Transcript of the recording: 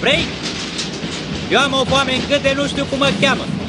Vrei? Eu am o foame încât de nu știu cum mă cheamă.